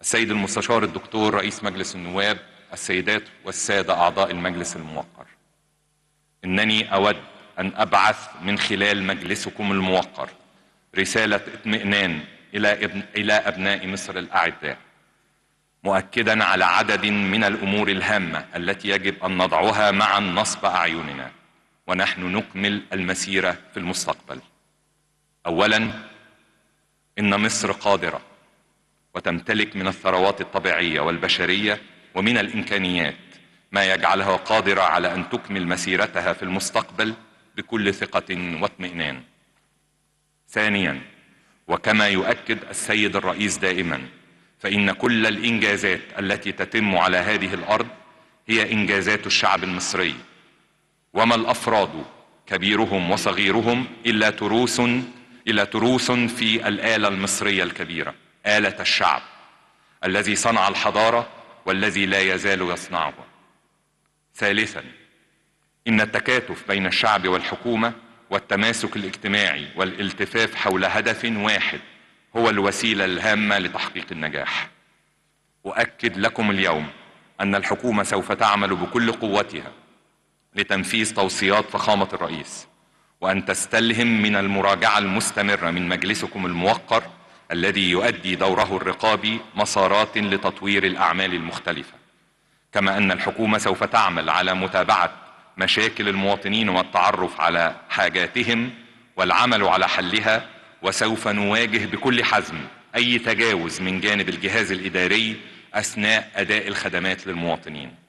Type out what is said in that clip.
السيد المستشار الدكتور رئيس مجلس النواب، السيدات والسادة أعضاء المجلس الموقر، إنني أود أن أبعث من خلال مجلسكم الموقر رسالة اطمئنان إلى أبناء مصر الأعزاء، مؤكدا على عدد من الأمور الهامة التي يجب أن نضعها معا نصب أعيننا ونحن نكمل المسيرة في المستقبل. أولا، إن مصر قادرة وتمتلك من الثروات الطبيعية والبشرية ومن الإمكانيات ما يجعلها قادرة على أن تكمل مسيرتها في المستقبل بكل ثقة واطمئنان. ثانيا، وكما يؤكد السيد الرئيس دائما، فإن كل الإنجازات التي تتم على هذه الأرض هي إنجازات الشعب المصري، وما الأفراد كبيرهم وصغيرهم إلا تروس في الآلة المصرية الكبيرة، آلة الشعب الذي صنع الحضارة والذي لا يزال يصنعها. ثالثا، إن التكاتف بين الشعب والحكومة والتماسك الاجتماعي والالتفاف حول هدف واحد هو الوسيلة الهامة لتحقيق النجاح. أؤكد لكم اليوم أن الحكومة سوف تعمل بكل قوتها لتنفيذ توصيات فخامة الرئيس، وأن تستلهم من المراجعة المستمرة من مجلسكم الموقر الذي يؤدي دوره الرقابي مسارات لتطوير الأعمال المختلفة. كما أن الحكومة سوف تعمل على متابعة مشاكل المواطنين والتعرف على حاجاتهم والعمل على حلها، وسوف نواجه بكل حزم أي تجاوز من جانب الجهاز الإداري أثناء أداء الخدمات للمواطنين.